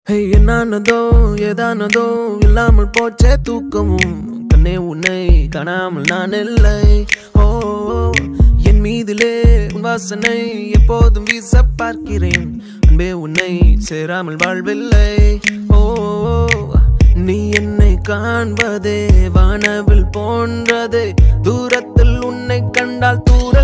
Hey, என்னானதோ ஏதானதோ இல்லாமல் போச்சே தூக்கமும் கண்ணே உன்னை காணாமல் நான் இல்லை. ஓ என் மீதிலே உன் வாசனை எப்போதும் வீச பார்க்கிறேன். அன்பே உன்னை சேராமல் வாழ்வில்லை. ஓ நீ என்னை காண்பதே வானவில் போன்றதே. தூரத்தில் உன்னை கண்டால் தூர